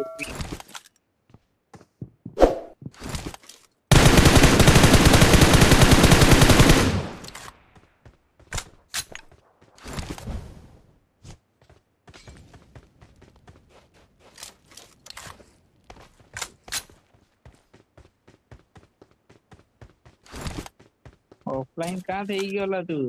Offline कहाँ થઈ ગયો તું?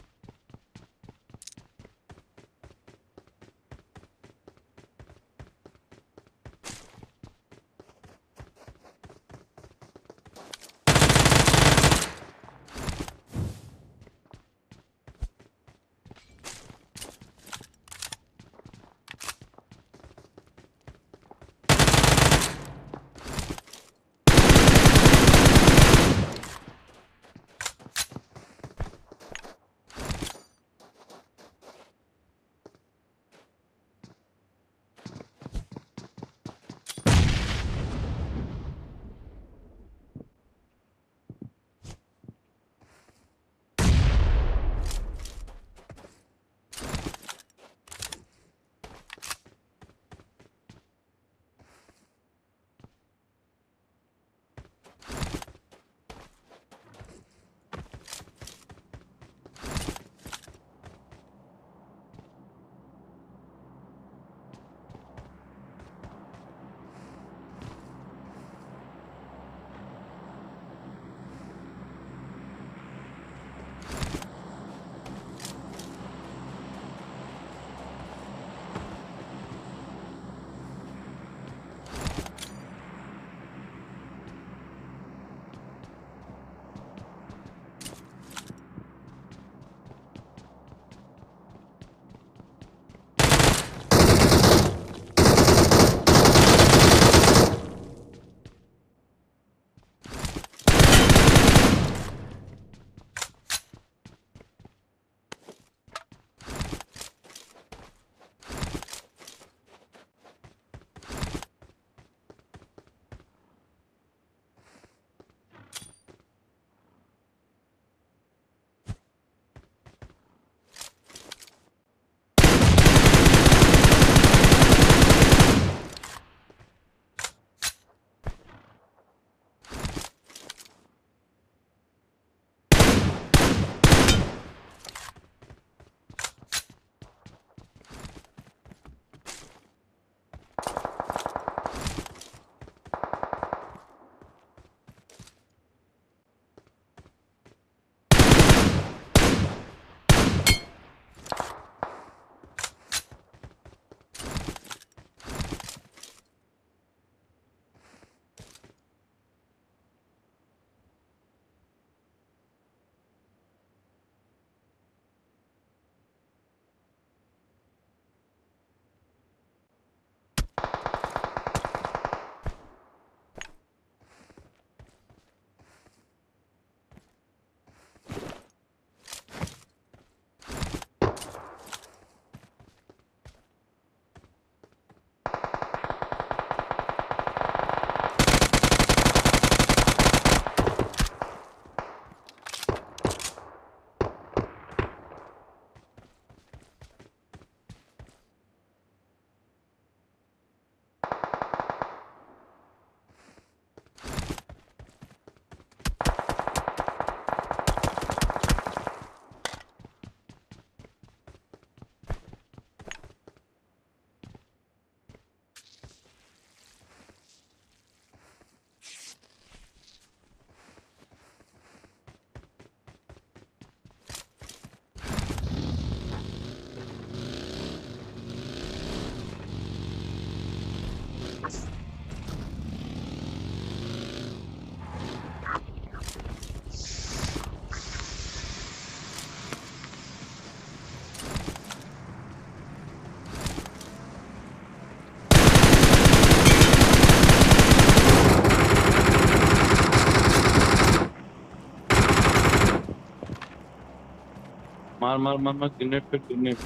मार मार मार मार ग्रेनेड पे ग्रेनेड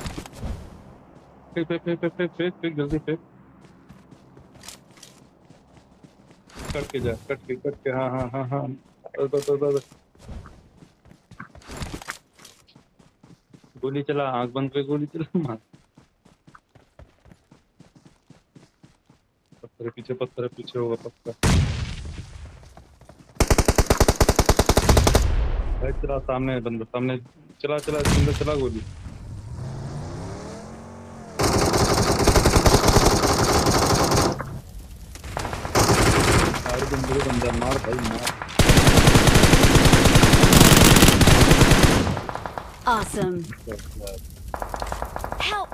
फेंक जल्दी फेंक कट के हाँ हाँ हाँ हाँ तो गोली चला आंख बंद पे गोली चला मार तेरे पीछे होगा पक्का। भाई तेरा सामने है बंदा, सामने। चला चला इसके अंदर, चला गोली। साइड बंदे को बंदा मार भाई मार। Awesome. Help!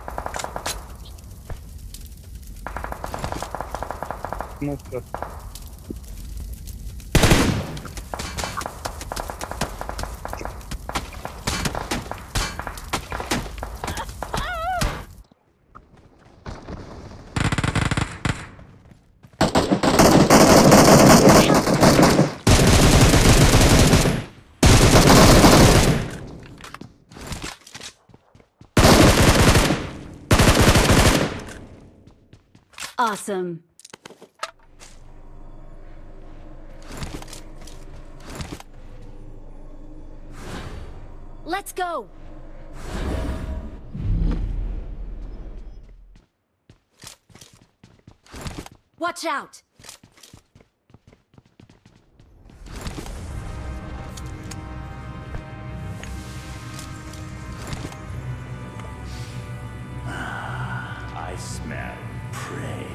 स्मोक कर। Awesome. Let's go. Watch out. I smell prey.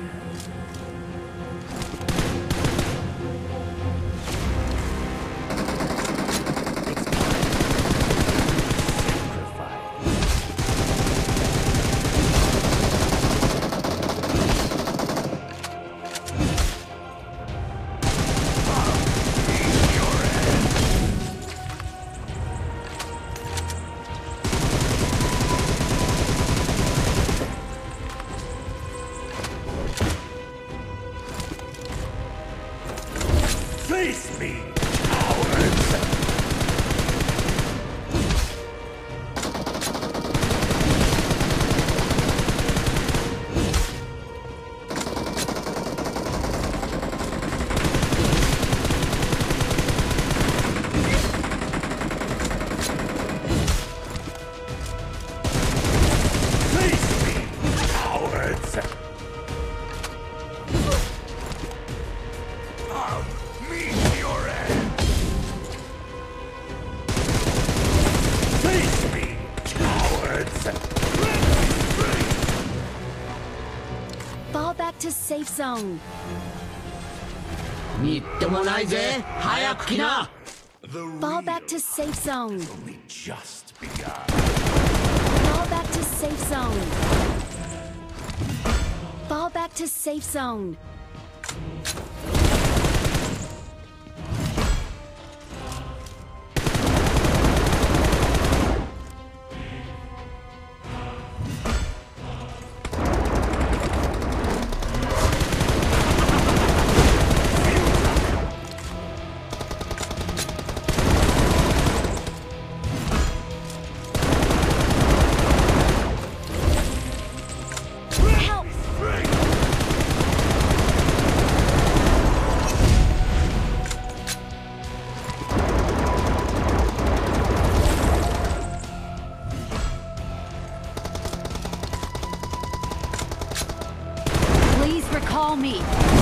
Face me, cowards! Face me, cowards! I'll meet your end! Face me, cowards! Fall back to safe zone. みっともないぜ早く来な The Fall real back to safe zone. only just begun. Fall back to safe zone. Fall back to safe zone. Help! Please recall me.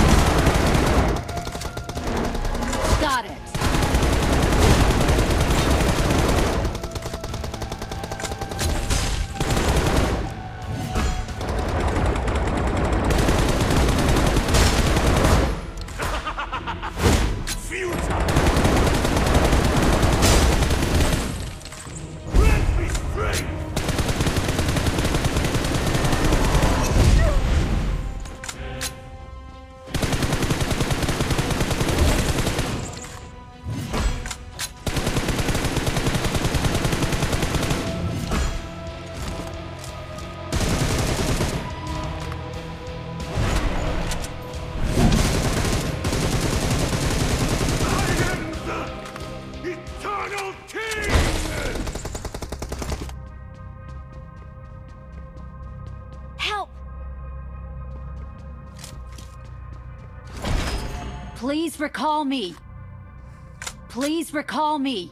Got it. Futile! Let me straight! I am the Eternal King! Help! Please recall me. Please recall me.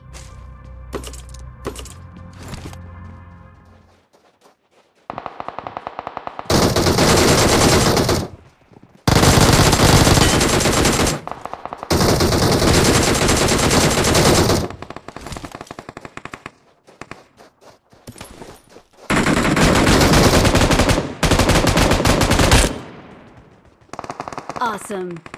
Awesome.